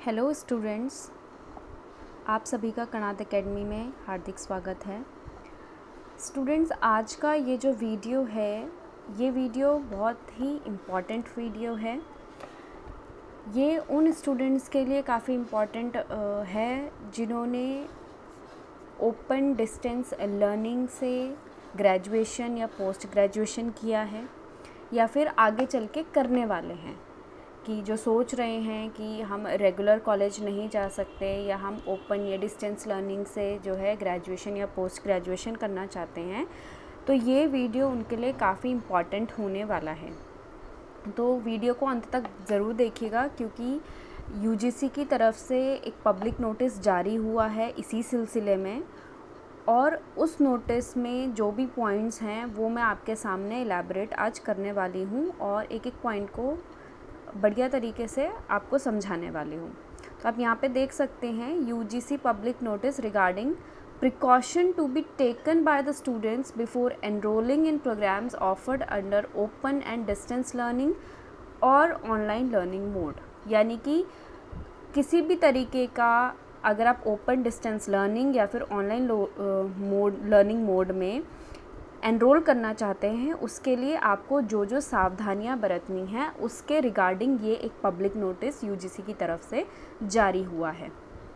Hello students, आप सभी का कनात एकेडमी में हार्दिक स्वागत है। स्टूडेंट्स, आज का ये जो वीडियो है, ये वीडियो बहुत ही इम्पॉर्टेंट वीडियो है। ये उन स्टूडेंट्स के लिए काफ़ी इम्पॉर्टेंट है जिन्होंने ओपन डिस्टेंस लर्निंग से ग्रेजुएशन या पोस्ट ग्रेजुएशन किया है या फिर आगे चल के करने वाले हैं, कि जो सोच रहे हैं कि हम रेगुलर कॉलेज नहीं जा सकते या हम ओपन या डिस्टेंस लर्निंग से जो है ग्रेजुएशन या पोस्ट ग्रेजुएशन करना चाहते हैं। तो ये वीडियो उनके लिए काफ़ी इम्पॉर्टेंट होने वाला है। तो वीडियो को अंत तक ज़रूर देखिएगा, क्योंकि यूजीसी की तरफ से एक पब्लिक नोटिस जारी हुआ है इसी सिलसिले में, और उस नोटिस में जो भी पॉइंट्स हैं वो मैं आपके सामने एलैबोरेट आज करने वाली हूँ और एक एक पॉइंट को बढ़िया तरीके से आपको समझाने वाली हूँ। तो आप यहाँ पे देख सकते हैं, UGC public notice regarding precaution to be taken by the students before enrolling in programmes offered under open and distance learning और ऑनलाइन लर्निंग मोड। यानी कि किसी भी तरीके का अगर आप ओपन डिस्टेंस लर्निंग या फिर ऑनलाइन लर्निंग मोड में एनरोल करना चाहते हैं, उसके लिए आपको जो जो सावधानियां बरतनी हैं उसके रिगार्डिंग ये एक पब्लिक नोटिस यूजीसी की तरफ से जारी हुआ है।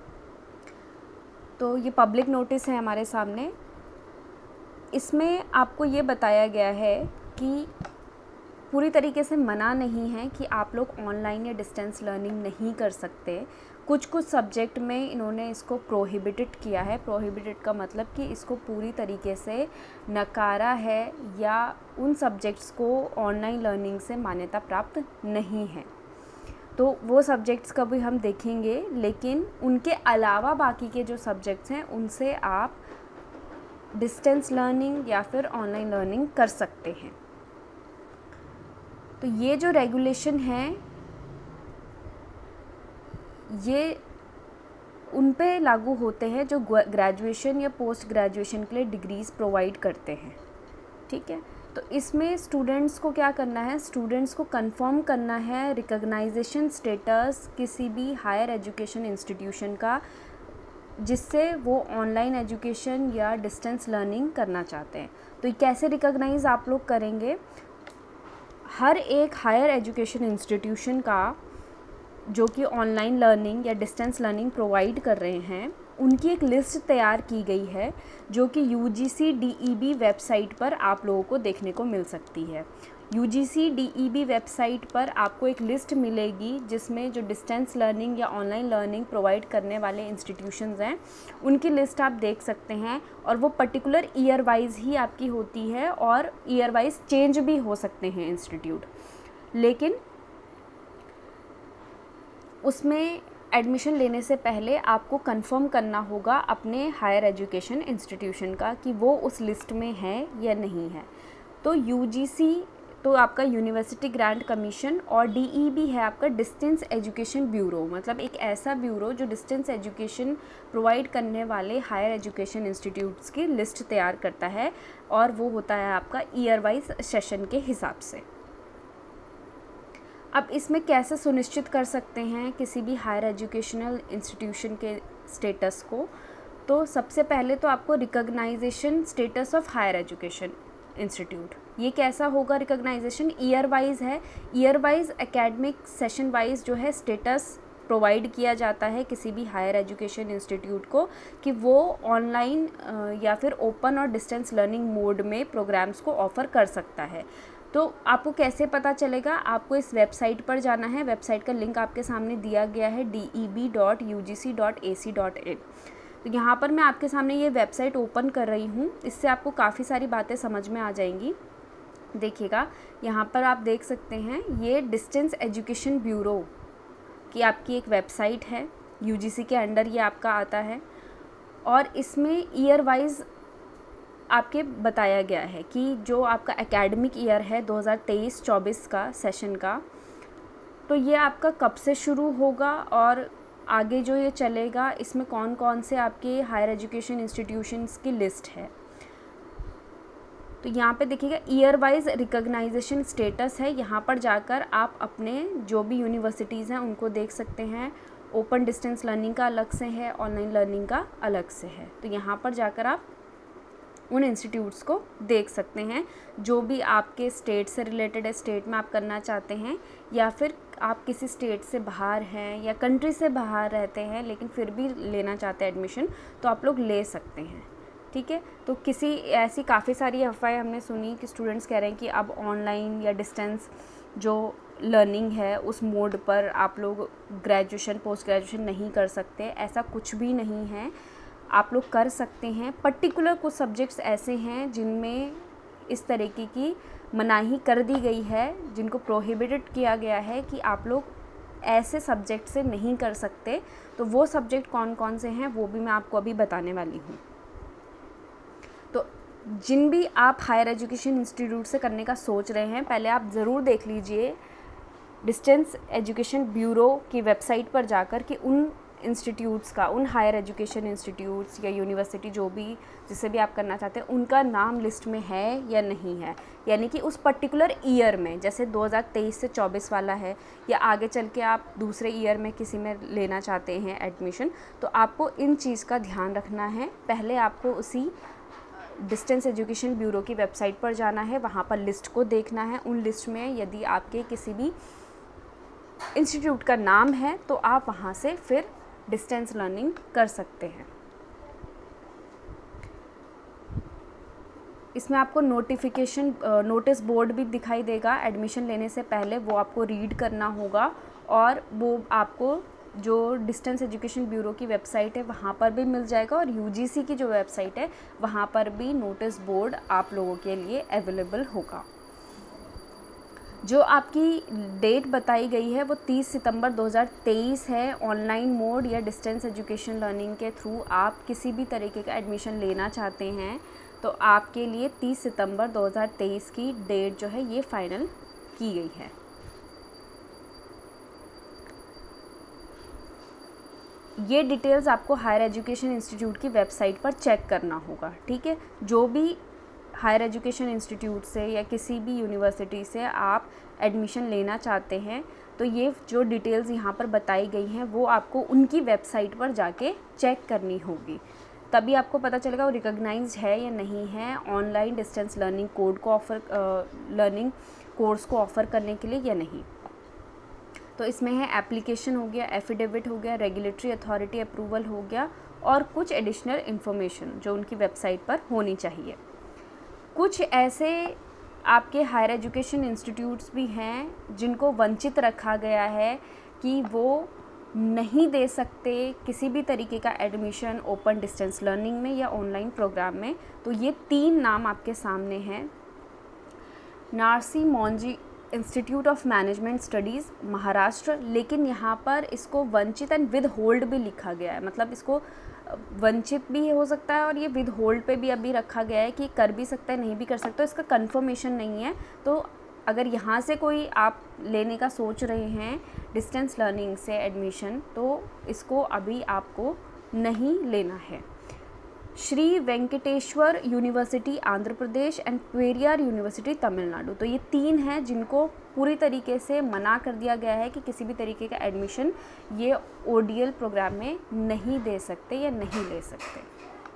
तो ये पब्लिक नोटिस है हमारे सामने। इसमें आपको ये बताया गया है कि पूरी तरीके से मना नहीं है कि आप लोग ऑनलाइन या डिस्टेंस लर्निंग नहीं कर सकते। कुछ सब्जेक्ट में इन्होंने इसको प्रोहिबिटेड किया है। प्रोहिबिटेड का मतलब कि इसको पूरी तरीके से नकारा है या उन सब्जेक्ट्स को ऑनलाइन लर्निंग से मान्यता प्राप्त नहीं है। तो वो सब्जेक्ट्स का भी हम देखेंगे, लेकिन उनके अलावा बाकी के जो सब्जेक्ट्स हैं उनसे आप डिस्टेंस लर्निंग या फिर ऑनलाइन लर्निंग कर सकते हैं। तो ये जो रेगुलेशन है ये उन पे लागू होते हैं जो ग्रेजुएशन या पोस्ट ग्रेजुएशन के लिए डिग्रीज़ प्रोवाइड करते हैं। ठीक है, तो इसमें स्टूडेंट्स को क्या करना है, स्टूडेंट्स को कंफर्म करना है रिकॉग्नाइजेशन स्टेटस किसी भी हायर एजुकेशन इंस्टीट्यूशन का जिससे वो ऑनलाइन एजुकेशन या डिस्टेंस लर्निंग करना चाहते हैं। तो ये कैसे रिकॉग्नाइज़ आप लोग करेंगे, हर एक हायर एजुकेशन इंस्टीट्यूशन का जो कि ऑनलाइन लर्निंग या डिस्टेंस लर्निंग प्रोवाइड कर रहे हैं, उनकी एक लिस्ट तैयार की गई है जो कि यूजीसी डीईबी वेबसाइट पर आप लोगों को देखने को मिल सकती है। यूजीसी डीईबी वेबसाइट पर आपको एक लिस्ट मिलेगी जिसमें जो डिस्टेंस लर्निंग या ऑनलाइन लर्निंग प्रोवाइड करने वाले इंस्टीट्यूशंस हैं उनकी लिस्ट आप देख सकते हैं, और वो पर्टिकुलर ईयर वाइज ही आपकी होती है और ईयर वाइज चेंज भी हो सकते हैं इंस्टीट्यूट। लेकिन उसमें एडमिशन लेने से पहले आपको कंफर्म करना होगा अपने हायर एजुकेशन इंस्टीट्यूशन का कि वो उस लिस्ट में है या नहीं है। तो यूजीसी तो आपका यूनिवर्सिटी ग्रांट कमीशन और डीईबी है आपका डिस्टेंस एजुकेशन ब्यूरो, मतलब एक ऐसा ब्यूरो जो डिस्टेंस एजुकेशन प्रोवाइड करने वाले हायर एजुकेशन इंस्टीट्यूट्स की लिस्ट तैयार करता है, और वो होता है आपका ईयर वाइज सेशन के हिसाब से। अब इसमें कैसे सुनिश्चित कर सकते हैं किसी भी हायर एजुकेशनल इंस्टीट्यूशन के स्टेटस को, तो सबसे पहले तो आपको recognization status of higher education institute, ये कैसा होगा रिकॉग्नाइजेशन, ईयर वाइज है। Year wise academic session wise जो है स्टेटस प्रोवाइड किया जाता है किसी भी हायर एजुकेशन इंस्टीट्यूट को कि वो ऑनलाइन या फिर ओपन और डिस्टेंस लर्निंग मोड में प्रोग्राम्स को ऑफ़र कर सकता है। तो आपको कैसे पता चलेगा, आपको इस वेबसाइट पर जाना है। वेबसाइट का लिंक आपके सामने दिया गया है deb.ugc.ac.in। तो यहाँ पर मैं आपके सामने ये वेबसाइट ओपन कर रही हूँ, इससे आपको काफ़ी सारी बातें समझ में आ जाएंगी। देखिएगा, यहाँ पर आप देख सकते हैं ये डिस्टेंस एजुकेशन ब्यूरो की आपकी एक वेबसाइट है, यूजीसी के अंडर ये आपका आता है, और इसमें ईयर वाइज आपके बताया गया है कि जो आपका एकेडमिक ईयर है 2023-24 का सेशन का, तो ये आपका कब से शुरू होगा और आगे जो ये चलेगा, इसमें कौन कौन से आपके हायर एजुकेशन इंस्टीट्यूशंस की लिस्ट है। तो यहाँ पे देखिएगा ईयर वाइज रिकॉग्नाइजेशन स्टेटस है, यहाँ पर जाकर आप अपने जो भी यूनिवर्सिटीज़ हैं उनको देख सकते हैं। ओपन डिस्टेंस लर्निंग का अलग से है, ऑनलाइन लर्निंग का अलग से है। तो यहाँ पर जाकर आप उन इंस्टीट्यूट्स को देख सकते हैं जो भी आपके स्टेट से रिलेटेड है, स्टेट में आप करना चाहते हैं, या फिर आप किसी स्टेट से बाहर हैं या कंट्री से बाहर रहते हैं लेकिन फिर भी लेना चाहते हैं एडमिशन, तो आप लोग ले सकते हैं। ठीक है, तो किसी ऐसी काफ़ी सारी अफवाहें हमने सुनी कि स्टूडेंट्स कह रहे हैं कि अब ऑनलाइन या डिस्टेंस जो लर्निंग है उस मोड पर आप लोग ग्रेजुएशन पोस्ट ग्रेजुएशन नहीं कर सकते। ऐसा कुछ भी नहीं है, आप लोग कर सकते हैं। पर्टिकुलर कुछ सब्जेक्ट्स ऐसे हैं जिनमें इस तरीके की मनाही कर दी गई है, जिनको प्रोहिबिटेड किया गया है कि आप लोग ऐसे सब्जेक्ट से नहीं कर सकते। तो वो सब्जेक्ट कौन कौन से हैं वो भी मैं आपको अभी बताने वाली हूँ। तो जिन भी आप हायर एजुकेशन इंस्टीट्यूट से करने का सोच रहे हैं, पहले आप ज़रूर देख लीजिए डिस्टेंस एजुकेशन ब्यूरो की वेबसाइट पर जाकर कि उन इंस्टीट्यूट्स का, उन हायर एजुकेशन इंस्टीट्यूट्स या यूनिवर्सिटी जो भी जिसे भी आप करना चाहते हैं उनका नाम लिस्ट में है या नहीं है। यानी कि उस पर्टिकुलर ईयर में, जैसे 2023 से 24 वाला है, या आगे चल के आप दूसरे ईयर में किसी में लेना चाहते हैं एडमिशन, तो आपको इन चीज़ का ध्यान रखना है। पहले आपको उसी डिस्टेंस एजुकेशन ब्यूरो की वेबसाइट पर जाना है, वहाँ पर लिस्ट को देखना है। उन लिस्ट में यदि आपके किसी भी इंस्टीट्यूट का नाम है तो आप वहाँ से फिर डिस्टेंस लर्निंग कर सकते हैं। इसमें आपको नोटिस बोर्ड भी दिखाई देगा एडमिशन लेने से पहले, वो आपको रीड करना होगा। और वो आपको जो डिस्टेंस एजुकेशन ब्यूरो की वेबसाइट है वहाँ पर भी मिल जाएगा, और यूजीसी की जो वेबसाइट है वहाँ पर भी नोटिस बोर्ड आप लोगों के लिए अवेलेबल होगा। जो आपकी डेट बताई गई है वो 30 सितंबर 2023 है। ऑनलाइन मोड या डिस्टेंस एजुकेशन लर्निंग के थ्रू आप किसी भी तरीके का एडमिशन लेना चाहते हैं तो आपके लिए 30 सितंबर 2023 की डेट जो है ये फाइनल की गई है। ये डिटेल्स आपको हायर एजुकेशन इंस्टीट्यूट की वेबसाइट पर चेक करना होगा। ठीक है, जो भी हायर एजुकेशन इंस्टीट्यूट से या किसी भी यूनिवर्सिटी से आप एडमिशन लेना चाहते हैं तो ये जो डिटेल्स यहाँ पर बताई गई हैं वो आपको उनकी वेबसाइट पर जाके चेक करनी होगी, तभी आपको पता चलेगा वो रिकॉग्नाइज्ड है या नहीं है online distance learning learning course को ऑफ़र करने के लिए या नहीं। तो इसमें है एप्लीकेशन हो गया, एफिडेविट हो गया, रेगुलेटरी अथॉरिटी अप्रूवल हो गया, और कुछ एडिशनल इन्फॉर्मेशन जो उनकी वेबसाइट पर होनी चाहिए। कुछ ऐसे आपके हायर एजुकेशन इंस्टीट्यूट्स भी हैं जिनको वंचित रखा गया है कि वो नहीं दे सकते किसी भी तरीके का एडमिशन ओपन डिस्टेंस लर्निंग में या ऑनलाइन प्रोग्राम में। तो ये 3 नाम आपके सामने हैं। Narsee Monjee institute of management studies Maharashtra, लेकिन यहाँ पर इसको वंचित एंड विद होल्ड भी लिखा गया है, मतलब इसको वंचित भी हो सकता है और ये विद होल्ड पे भी अभी रखा गया है कि कर भी सकता है नहीं भी कर सकता, इसका कंफर्मेशन नहीं है। तो अगर यहाँ से कोई आप लेने का सोच रहे हैं डिस्टेंस लर्निंग से एडमिशन, तो इसको अभी आपको नहीं लेना है। Shri Venkateswara university Andhra Pradesh and Periyar university Tamil, Nadu ये 3 हैं जिनको पूरी तरीके से मना कर दिया गया है कि किसी भी तरीके का एडमिशन ये ओडीएल प्रोग्राम में नहीं दे सकते या नहीं ले सकते।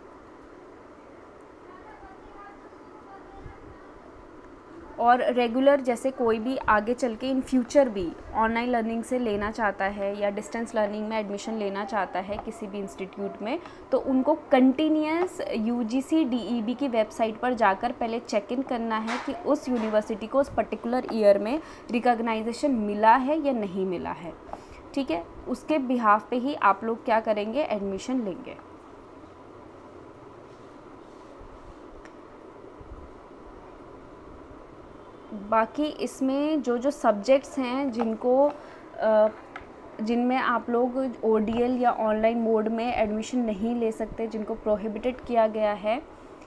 और रेगुलर जैसे कोई भी आगे चल के इन फ्यूचर भी ऑनलाइन लर्निंग से लेना चाहता है या डिस्टेंस लर्निंग में एडमिशन लेना चाहता है किसी भी इंस्टीट्यूट में, तो उनको कंटिन्यूअस यूजीसी डीईबी की वेबसाइट पर जाकर पहले चेक इन करना है कि उस यूनिवर्सिटी को उस पर्टिकुलर ईयर में रिकॉग्नाइजेशन मिला है या नहीं मिला है। ठीक है, उसके बिहाफ पे ही आप लोग क्या करेंगे, एडमिशन लेंगे। बाकी इसमें जो सब्जेक्ट्स हैं जिनमें आप लोग ओडीएल या ऑनलाइन मोड में एडमिशन नहीं ले सकते, जिनको प्रोहिबिटेड किया गया है,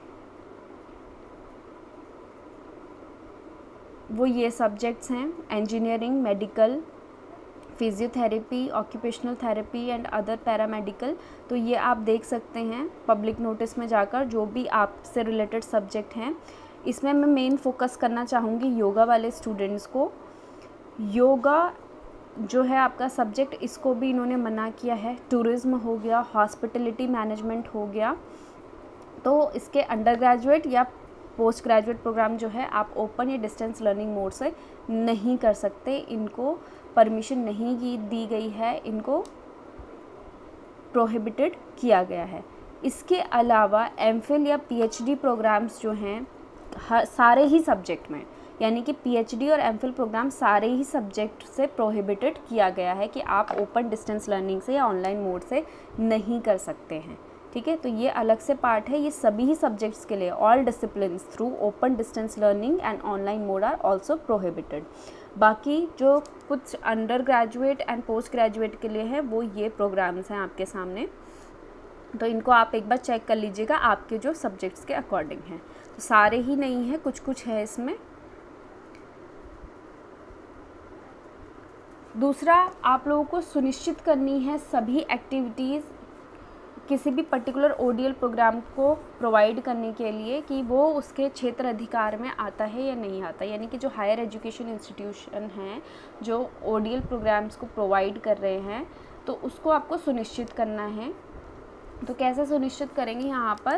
वो ये सब्जेक्ट्स हैं engineering, medical, physiotherapy, occupational therapy and other paramedical. तो ये आप देख सकते हैं पब्लिक नोटिस में जाकर जो भी आपसे रिलेटेड सब्जेक्ट हैं। इसमें मैं मेन फोकस करना चाहूँगी योगा वाले स्टूडेंट्स को। योगा जो है आपका सब्जेक्ट, इसको भी इन्होंने मना किया है। टूरिज़्म हो गया, हॉस्पिटलिटी मैनेजमेंट हो गया, तो इसके अंडर ग्रेजुएट या पोस्ट ग्रेजुएट प्रोग्राम जो है आप ओपन या डिस्टेंस लर्निंग मोड से नहीं कर सकते, इनको परमिशन नहीं दी गई है, इनको प्रोहिबिटेड किया गया है। इसके अलावा एमफिल या पीएचडी प्रोग्राम्स जो हैं सारे ही सब्जेक्ट में, यानी कि पीएचडी और एमफिल प्रोग्राम सारे ही सब्जेक्ट से प्रोहिबिटेड किया गया है कि आप ओपन डिस्टेंस लर्निंग से या ऑनलाइन मोड से नहीं कर सकते हैं। ठीक है, तो ये अलग से पार्ट है, ये सभी ही सब्जेक्ट्स के लिए all disciplines through open distance learning and online mode are also prohibited. बाकी जो कुछ under graduate and post graduate के लिए है वो ये प्रोग्राम्स हैं आपके सामने, तो इनको आप एक बार चेक कर लीजिएगा आपके जो सब्जेक्ट्स के अकॉर्डिंग हैं। तो सारे ही नहीं है, कुछ कुछ है इसमें। दूसरा, आप लोगों को सुनिश्चित करनी है सभी एक्टिविटीज़ किसी भी पर्टिकुलर ओडीएल प्रोग्राम को प्रोवाइड करने के लिए कि वो उसके क्षेत्र अधिकार में आता है या नहीं आता, यानी कि जो हायर एजुकेशन इंस्टीट्यूशन हैं जो ओडीएल प्रोग्राम्स को प्रोवाइड कर रहे हैं, तो उसको आपको सुनिश्चित करना है। तो कैसे सुनिश्चित करेंगे, यहाँ पर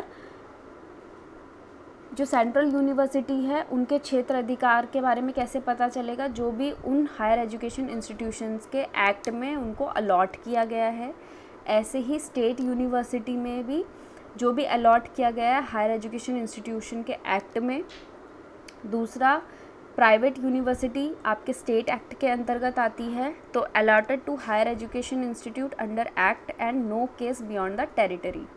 जो सेंट्रल यूनिवर्सिटी है उनके क्षेत्र अधिकार के बारे में कैसे पता चलेगा, जो भी उन हायर एजुकेशन इंस्टीट्यूशंस के एक्ट में उनको अलॉट किया गया है। ऐसे ही स्टेट यूनिवर्सिटी में भी जो भी अलॉट किया गया है हायर एजुकेशन इंस्टीट्यूशन के एक्ट में। दूसरा, प्राइवेट यूनिवर्सिटी आपके स्टेट एक्ट के अंतर्गत आती है, तो allotted to higher education institute under act and no case beyond the territory.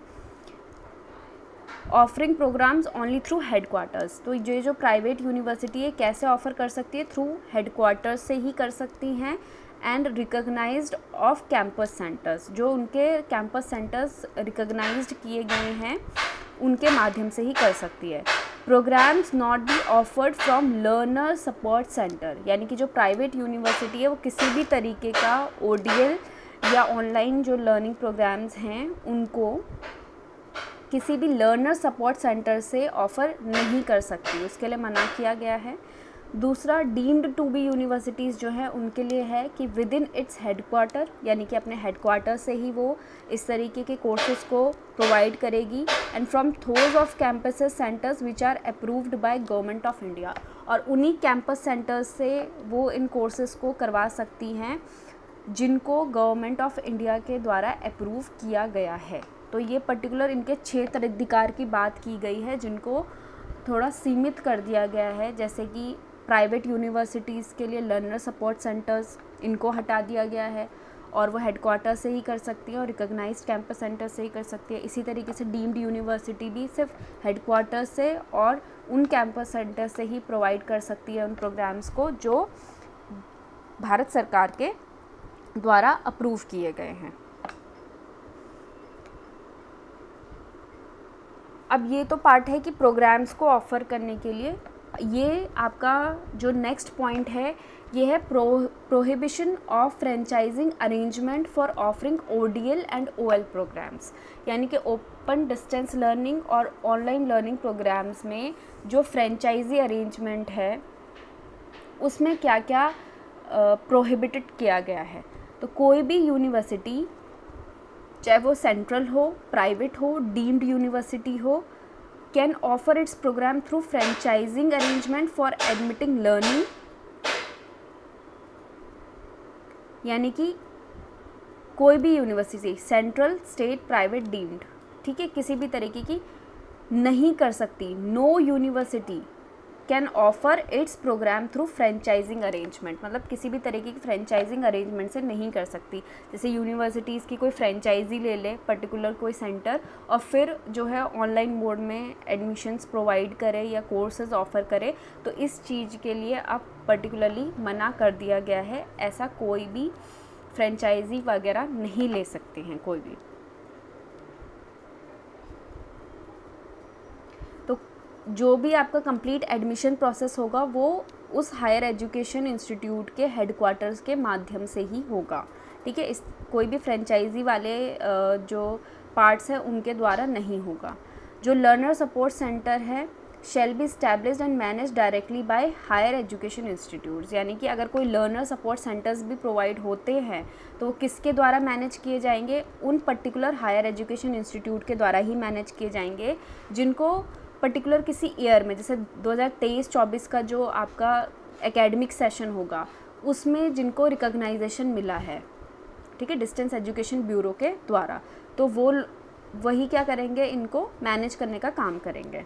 Offering programmes only through headquarters, तो ये जो प्राइवेट यूनिवर्सिटी है कैसे ऑफ़र कर सकती है, थ्रू हेडक्वार्टर्स से ही कर सकती हैं। And recognised off campus centres, जो उनके कैंपस सेंटर्स रिकॉग्नाइज्ड किए गए हैं उनके माध्यम से ही कर सकती है। Programmes not be offered from learner support centre, यानी कि जो प्राइवेट यूनिवर्सिटी है वो किसी भी तरीके का ओडीएल या ऑनलाइन जो लर्निंग प्रोग्राम्स हैं उनको किसी भी लर्नर सपोर्ट सेंटर से ऑफ़र नहीं कर सकती, उसके लिए मना किया गया है। दूसरा, डीम्ड टू बी यूनिवर्सिटीज़ जो है उनके लिए है कि विद इन इट्स हेडक्वार्टर, यानी कि अपने हेडक्वार्टर से ही वो इस तरीके के कोर्सेज़ को प्रोवाइड करेगी। And from those off campuses centres which are approved by government of India, और उन्हीं कैंपस सेंटर्स से वो इन कोर्सेज़ को करवा सकती हैं जिनको गवर्नमेंट ऑफ इंडिया के द्वारा अप्रूव किया गया है। तो ये पर्टिकुलर इनके क्षेत्र अधिकार की बात की गई है जिनको थोड़ा सीमित कर दिया गया है, जैसे कि प्राइवेट यूनिवर्सिटीज़ के लिए लर्नर सपोर्ट सेंटर्स इनको हटा दिया गया है और वो हेडक्वार्टर से ही कर सकती है और रिकॉग्नाइज्ड कैंपस सेंटर से ही कर सकती है। इसी तरीके से डीम्ड यूनिवर्सिटी भी सिर्फ हेडक्वार्टर से और उन कैंपस सेंटर से ही प्रोवाइड कर सकती है उन प्रोग्राम्स को जो भारत सरकार के द्वारा अप्रूव किए गए हैं। अब ये तो पार्ट है कि प्रोग्राम्स को ऑफ़र करने के लिए। ये आपका जो नेक्स्ट पॉइंट है ये है prohibition of franchising arrangement for offering ODL and OL programmes, यानी कि ओपन डिस्टेंस लर्निंग और ऑनलाइन लर्निंग प्रोग्राम्स में जो फ्रेंचाइजी अरेंजमेंट है उसमें क्या क्या प्रोहिबिटेड किया गया है। तो कोई भी यूनिवर्सिटी, चाहे वो सेंट्रल हो, प्राइवेट हो, डीम्ड यूनिवर्सिटी हो, can offer its programme through franchising arrangement for admitting learning, यानी कि कोई भी university central, state, private, deemed, ठीक है, किसी भी तरीके की नहीं कर सकती। No university can offer its programme through franchising arrangement, मतलब किसी भी तरीके की फ्रेंचाइजिंग अरेंजमेंट से नहीं कर सकती। जैसे यूनिवर्सिटीज़ की कोई फ्रेंचाइजी ले ले पर्टिकुलर कोई सेंटर और फिर जो है ऑनलाइन मोड में एडमिशन्स प्रोवाइड करे या कोर्सेज ऑफ़र करे, तो इस चीज़ के लिए अब पर्टिकुलरली मना कर दिया गया है। ऐसा कोई भी फ्रेंचाइजी वगैरह नहीं ले सकते हैं कोई भी। जो भी आपका कंप्लीट एडमिशन प्रोसेस होगा वो उस हायर एजुकेशन इंस्टीट्यूट के हेडक्वार्टर्स के माध्यम से ही होगा, ठीक है। इस कोई भी फ्रेंचाइजी वाले जो पार्ट्स हैं उनके द्वारा नहीं होगा। जो लर्नर सपोर्ट सेंटर है shall be established and managed directly by higher education institutes। यानी कि अगर कोई लर्नर सपोर्ट सेंटर्स भी प्रोवाइड होते हैं तो वो किसके द्वारा मैनेज किए जाएंगे, उन पर्टिकुलर हायर एजुकेशन इंस्टीट्यूट के द्वारा ही मैनेज किए जाएंगे जिनको पर्टिकुलर किसी ईयर में, जैसे 2023-24 का जो आपका एकेडमिक सेशन होगा उसमें जिनको रिकॉग्नाइजेशन मिला है, ठीक है, डिस्टेंस एजुकेशन ब्यूरो के द्वारा, तो वो वही क्या करेंगे, इनको मैनेज करने का काम करेंगे।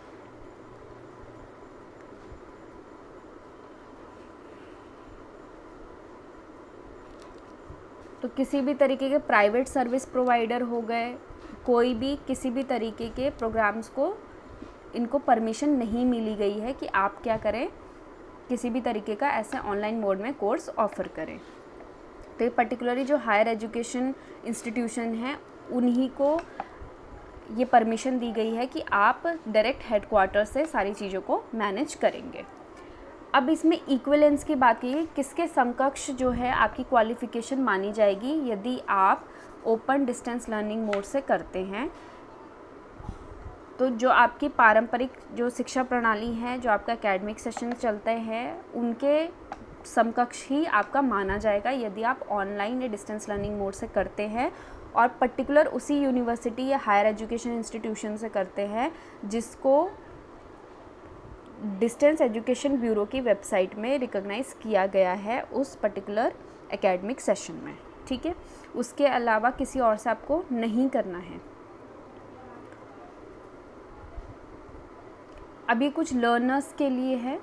तो किसी भी तरीके के प्राइवेट सर्विस प्रोवाइडर हो गए, कोई भी किसी भी तरीके के प्रोग्राम्स को इनको परमिशन नहीं मिली गई है कि आप क्या करें, किसी भी तरीके का ऐसे ऑनलाइन मोड में कोर्स ऑफ़र करें। तो ये पर्टिकुलरली जो हायर एजुकेशन इंस्टीट्यूशन हैं उन्हीं को ये परमिशन दी गई है कि आप डायरेक्ट हेडक्वार्टर से सारी चीज़ों को मैनेज करेंगे। अब इसमें इक्विवेलेंस की बात की, किसके समकक्ष जो है आपकी क्वालिफ़िकेशन मानी जाएगी यदि आप ओपन डिस्टेंस लर्निंग मोड से करते हैं। तो जो आपकी पारंपरिक जो शिक्षा प्रणाली है, जो आपका एकेडमिक सेशन चलते हैं, उनके समकक्ष ही आपका माना जाएगा यदि आप ऑनलाइन या डिस्टेंस लर्निंग मोड से करते हैं और पर्टिकुलर उसी यूनिवर्सिटी या हायर एजुकेशन इंस्टीट्यूशन से करते हैं जिसको डिस्टेंस एजुकेशन ब्यूरो की वेबसाइट में रिकॉग्नाइज़ किया गया है उस पर्टिकुलर एकेडमिक सेशन में, ठीक है। उसके अलावा किसी और से आपको नहीं करना है। अभी कुछ लर्नर्स के लिए है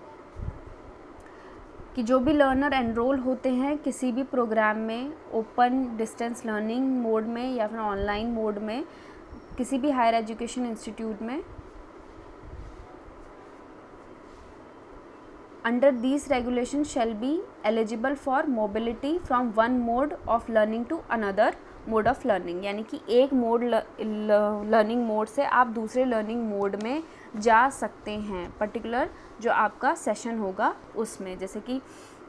कि जो भी लर्नर एनरोल होते हैं किसी भी प्रोग्राम में, ओपन डिस्टेंस लर्निंग मोड में या फिर ऑनलाइन मोड में, किसी भी हायर एजुकेशन इंस्टीट्यूट में, under these regulations shall be eligible for mobility from one mode of learning to another mode of learning। यानी कि एक मोड लर्निंग मोड से आप दूसरे लर्निंग मोड में जा सकते हैं पर्टिकुलर जो आपका सेशन होगा उसमें, जैसे कि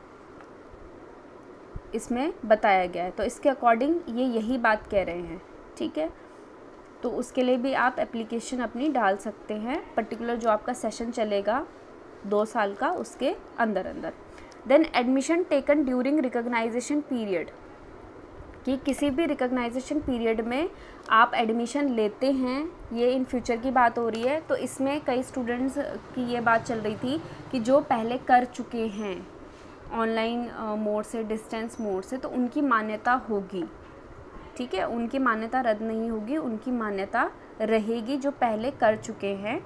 इसमें बताया गया है। तो इसके अकॉर्डिंग ये यही बात कह रहे हैं, ठीक है। तो उसके लिए भी आप एप्लीकेशन अपनी डाल सकते हैं पर्टिकुलर जो आपका सेशन चलेगा 2 साल का, उसके अंदर। Then admission taken during recognisation period, कि किसी भी रिकॉग्नाइजेशन पीरियड में आप एडमिशन लेते हैं, ये इन फ्यूचर की बात हो रही है। तो इसमें कई स्टूडेंट्स की ये बात चल रही थी कि जो पहले कर चुके हैं ऑनलाइन मोड से, डिस्टेंस मोड से, तो उनकी मान्यता होगी, ठीक है, उनकी मान्यता रद्द नहीं होगी, उनकी मान्यता रहेगी जो पहले कर चुके हैं।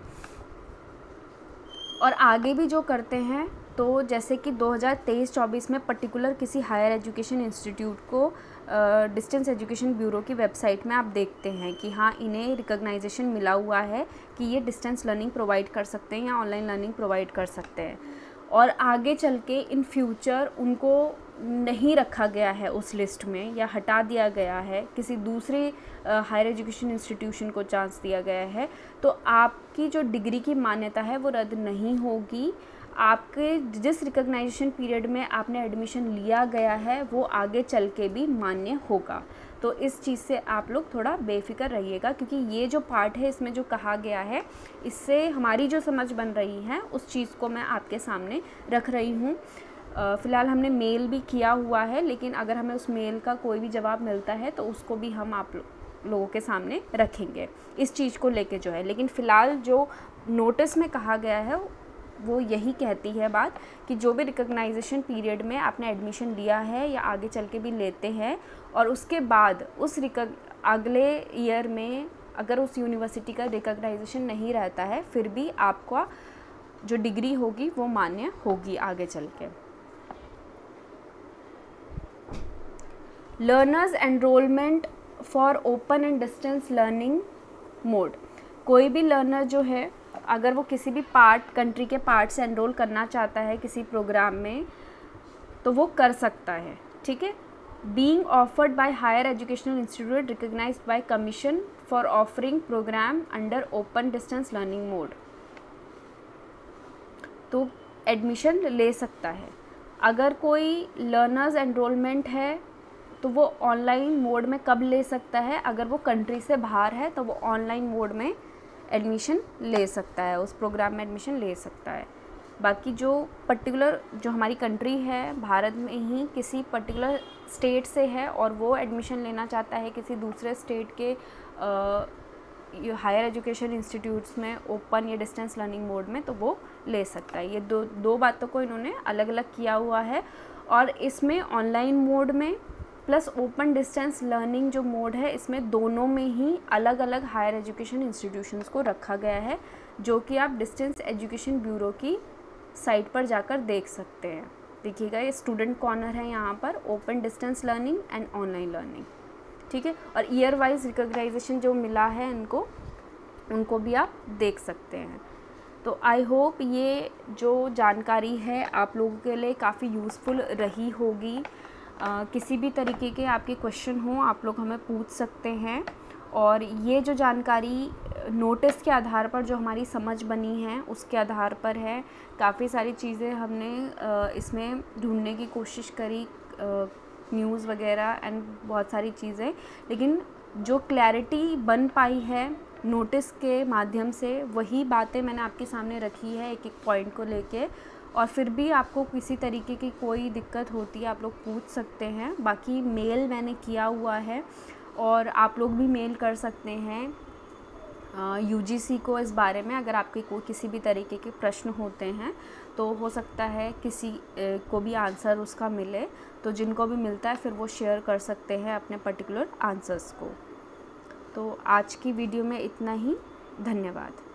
और आगे भी जो करते हैं, तो जैसे कि 2023-24 में पर्टिकुलर किसी हायर एजुकेशन इंस्टीट्यूट को डिस्टेंस एजुकेशन ब्यूरो की वेबसाइट में आप देखते हैं कि हाँ, इन्हें रिकॉग्नाइजेशन मिला हुआ है कि ये डिस्टेंस लर्निंग प्रोवाइड कर सकते हैं या ऑनलाइन लर्निंग प्रोवाइड कर सकते हैं। और आगे चल के इन फ्यूचर उनको नहीं रखा गया है उस लिस्ट में या हटा दिया गया है, किसी दूसरे हायर एजुकेशन इंस्टीट्यूशन को चांस दिया गया है, तो आपकी जो डिग्री की मान्यता है वो रद्द नहीं होगी। आपके जिस रिकॉग्नाइजेशन पीरियड में आपने एडमिशन लिया गया है वो आगे चल के भी मान्य होगा। तो इस चीज़ से आप लोग थोड़ा बेफिक्र रहिएगा, क्योंकि ये जो पार्ट है इसमें जो कहा गया है इससे हमारी जो समझ बन रही है उस चीज़ को मैं आपके सामने रख रही हूँ। फ़िलहाल हमने मेल भी किया हुआ है, लेकिन अगर हमें उस मेल का कोई भी जवाब मिलता है तो उसको भी हम आप लोगों के सामने रखेंगे इस चीज़ को लेके जो है। लेकिन फ़िलहाल जो नोटिस में कहा गया है वो यही कहती है बात कि जो भी रिकॉग्नाइजेशन पीरियड में आपने एडमिशन लिया है या आगे चल के भी लेते हैं और उसके बाद उस अगले ईयर में अगर उस यूनिवर्सिटी का रिकॉग्नाइजेशन नहीं रहता है, फिर भी आपका जो डिग्री होगी वो मान्य होगी आगे चल के। Learners enrolment for open and distance learning mode, कोई भी लर्नर जो है अगर वो किसी भी कंट्री के पार्ट से एनरोल करना चाहता है किसी प्रोग्राम में तो वो कर सकता है, ठीक है। Being offered by higher educational institute recognised by commission for offering programme under open distance learning mode, तो एडमिशन ले सकता है। अगर कोई लर्नर्स एनरोलमेंट है तो वो ऑनलाइन मोड में कब ले सकता है, अगर वो कंट्री से बाहर है तो वो ऑनलाइन मोड में एडमिशन ले सकता है, उस प्रोग्राम में एडमिशन ले सकता है। बाकी जो पर्टिकुलर जो हमारी कंट्री है, भारत में ही किसी पर्टिकुलर स्टेट से है और वो एडमिशन लेना चाहता है किसी दूसरे स्टेट के हायर एजुकेशन इंस्टीट्यूट्स में ओपन या डिस्टेंस लर्निंग मोड में, तो वो ले सकता है। ये दो बातों को इन्होंने अलग अलग किया हुआ है। और इसमें ऑनलाइन मोड में प्लस ओपन डिस्टेंस लर्निंग जो मोड है, इसमें दोनों में ही अलग अलग हायर एजुकेशन इंस्टीट्यूशंस को रखा गया है, जो कि आप डिस्टेंस एजुकेशन ब्यूरो की साइट पर जाकर देख सकते हैं। देखिएगा, ये स्टूडेंट कॉर्नर है यहाँ पर, open distance learning and online learning, ठीक है। और ईयर वाइज रिकॉग्नाइजेशन जो मिला है उनको भी आप देख सकते हैं। तो आई होप ये जो जानकारी है आप लोगों के लिए काफ़ी यूज़फुल रही होगी। किसी भी तरीके के आपके क्वेश्चन हो आप लोग हमें पूछ सकते हैं। और ये जो जानकारी नोटिस के आधार पर जो हमारी समझ बनी है उसके आधार पर है। काफ़ी सारी चीज़ें हमने इसमें ढूंढने की कोशिश करी, न्यूज़ वगैरह एंड बहुत सारी चीज़ें, लेकिन जो क्लैरिटी बन पाई है नोटिस के माध्यम से वही बातें मैंने आपके सामने रखी है एक एक पॉइंट को लेके। और फिर भी आपको किसी तरीके की कोई दिक्कत होती है आप लोग पूछ सकते हैं। बाकी मेल मैंने किया हुआ है और आप लोग भी मेल कर सकते हैं यूजीसी को इस बारे में। अगर आपके कोई किसी भी तरीके के प्रश्न होते हैं तो हो सकता है किसी को भी आंसर उसका मिले, तो जिनको भी मिलता है फिर वो शेयर कर सकते हैं अपने पर्टिकुलर आंसर्स को। तो आज की वीडियो में इतना ही। धन्यवाद।